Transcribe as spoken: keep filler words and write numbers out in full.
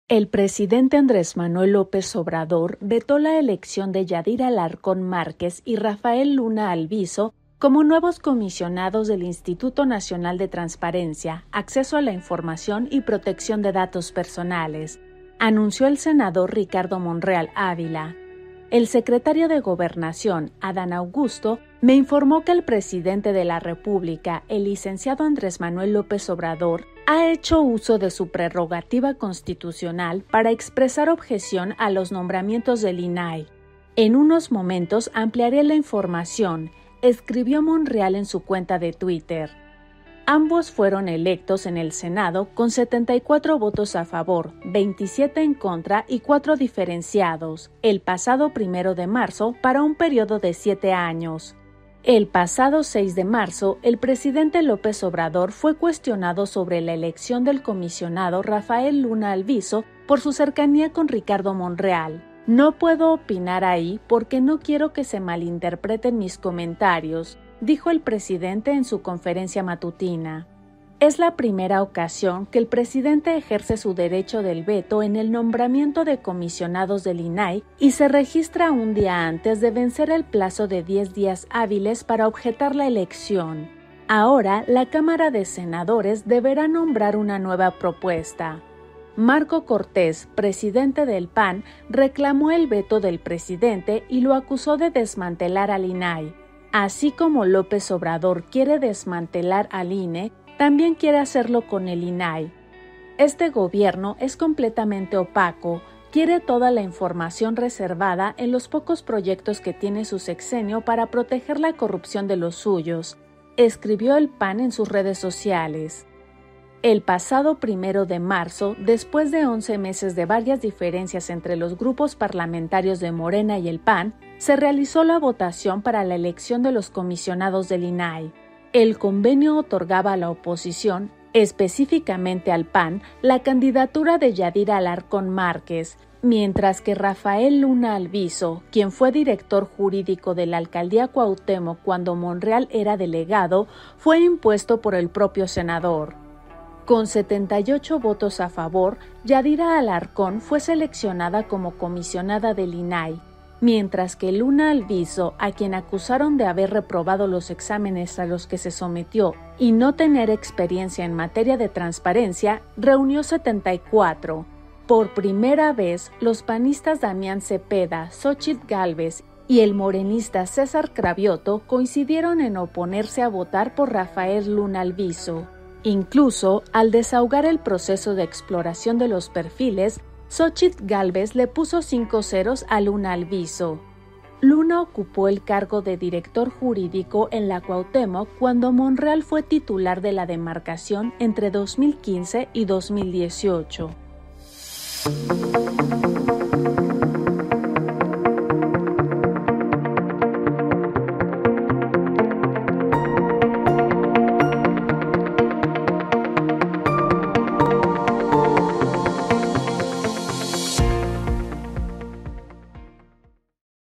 El presidente Andrés Manuel López Obrador vetó la elección de Yadira Alarcón Márquez y Rafael Luna Alviso como nuevos comisionados del Instituto Nacional de Transparencia, Acceso a la Información y Protección de Datos Personales, anunció el senador Ricardo Monreal Ávila. El secretario de Gobernación, Adán Augusto, me informó que el presidente de la República, el licenciado Andrés Manuel López Obrador, ha hecho uso de su prerrogativa constitucional para expresar objeción a los nombramientos del I N A I. En unos momentos ampliaré la información, escribió Monreal en su cuenta de Twitter. Ambos fueron electos en el Senado con setenta y cuatro votos a favor, veintisiete en contra y cuatro diferenciados, el pasado primero de marzo para un periodo de siete años. El pasado seis de marzo, el presidente López Obrador fue cuestionado sobre la elección del comisionado Rafael Luna Alviso por su cercanía con Ricardo Monreal. No puedo opinar ahí porque no quiero que se malinterpreten mis comentarios, dijo el presidente en su conferencia matutina. Es la primera ocasión que el presidente ejerce su derecho del veto en el nombramiento de comisionados del I N A I y se registra un día antes de vencer el plazo de diez días hábiles para objetar la elección. Ahora, la Cámara de Senadores deberá nombrar una nueva propuesta. Marco Cortés, presidente del P A N, reclamó el veto del presidente y lo acusó de desmantelar al I N A I. Así como López Obrador quiere desmantelar al I N E, también quiere hacerlo con el I N A I. Este gobierno es completamente opaco, quiere toda la información reservada en los pocos proyectos que tiene su sexenio para proteger la corrupción de los suyos, escribió el P A N en sus redes sociales. El pasado primero de marzo, después de once meses de varias diferencias entre los grupos parlamentarios de Morena y el P A N, se realizó la votación para la elección de los comisionados del I N A I. El convenio otorgaba a la oposición, específicamente al P A N, la candidatura de Yadira Alarcón Márquez, mientras que Rafael Luna Alviso, quien fue director jurídico de la alcaldía Cuauhtémoc cuando Monreal era delegado, fue impuesto por el propio senador. Con setenta y ocho votos a favor, Yadira Alarcón fue seleccionada como comisionada del I N A I, mientras que Luna Alviso, a quien acusaron de haber reprobado los exámenes a los que se sometió y no tener experiencia en materia de transparencia, reunió setenta y cuatro. Por primera vez, los panistas Damián Cepeda, Xóchitl Gálvez y el morenista César Cravioto coincidieron en oponerse a votar por Rafael Luna Alviso. Incluso, al desahogar el proceso de exploración de los perfiles, Xóchitl Gálvez le puso cinco ceros a Luna Alviso. Luna ocupó el cargo de director jurídico en la Cuauhtémoc cuando Monreal fue titular de la demarcación entre dos mil quince y dos mil dieciocho.